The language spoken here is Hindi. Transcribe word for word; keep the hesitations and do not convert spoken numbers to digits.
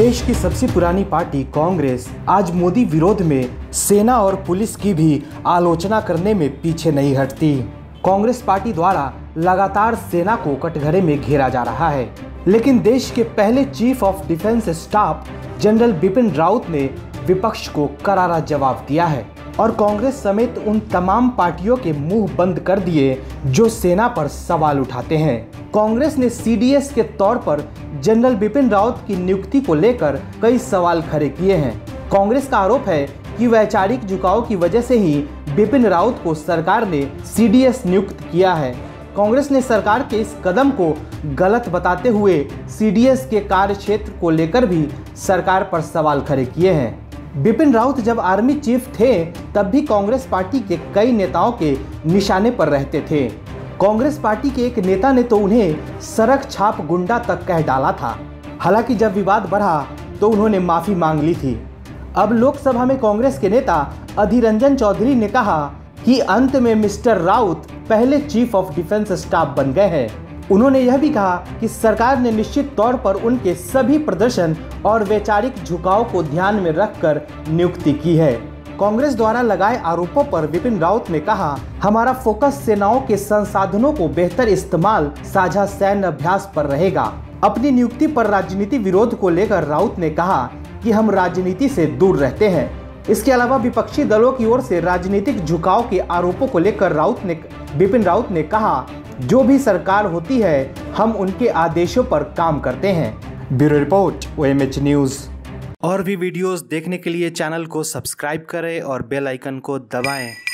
देश की सबसे पुरानी पार्टी कांग्रेस आज मोदी विरोध में सेना और पुलिस की भी आलोचना करने में पीछे नहीं हटती। कांग्रेस पार्टी द्वारा लगातार सेना को कटघरे में घेरा जा रहा है, लेकिन देश के पहले chief of defence staff general Bipin Rawat ने विपक्ष को करारा जवाब दिया है और कांग्रेस समेत उन तमाम पार्टियों के मुंह बंद कर दिए जो सेना पर सवाल उठाते हैं। कांग्रेस ने सी डी एस के तौर पर जनरल बिपिन रावत की नियुक्ति को लेकर कई सवाल खड़े किए हैं। कांग्रेस का आरोप है कि वैचारिक झुकाव की वजह से ही बिपिन रावत को सरकार ने सी डी एस नियुक्त किया है। कांग्रेस ने सरकार के इस कदम को गलत बताते हुए सी डी एस के कार्य क्षेत्र को लेकर भी सरकार पर सवाल खड़े किए हैं। बिपिन रावत जब आर्मी चीफ थे तब भी कांग्रेस पार्टी के कई नेताओं के निशाने पर रहते थे। कांग्रेस पार्टी के एक नेता ने तो उन्हें सड़क छाप गुंडा तक कह डाला था। हालांकि जब विवाद बढ़ा तो उन्होंने माफी मांग ली थी। अब लोकसभा में कांग्रेस के नेता अधीर रंजन चौधरी ने कहा कि अंत में मिस्टर रावत पहले चीफ ऑफ डिफेंस स्टाफ बन गए हैं। उन्होंने यह भी कहा कि सरकार ने निश्चित तौर पर उनके सभी प्रदर्शन और वैचारिक झुकाव को ध्यान में रखकर नियुक्ति की है। कांग्रेस द्वारा लगाए आरोपों पर बिपिन रावत ने कहा, हमारा फोकस सेनाओं के संसाधनों को बेहतर इस्तेमाल, साझा सैन्य अभ्यास पर रहेगा। अपनी नियुक्ति पर राजनीति विरोध को लेकर रावत ने कहा कि हम राजनीति से दूर रहते हैं। इसके अलावा विपक्षी दलों की ओर से राजनीतिक झुकाव के आरोपों को लेकर रावत ने बिपिन रावत ने कहा, जो भी सरकार होती है हम उनके आदेशों पर काम करते हैं। Bureau report O M H news. और भी वीडियोस देखने के लिए चैनल को सब्सक्राइब करें और बेल आइकन को दबाएं।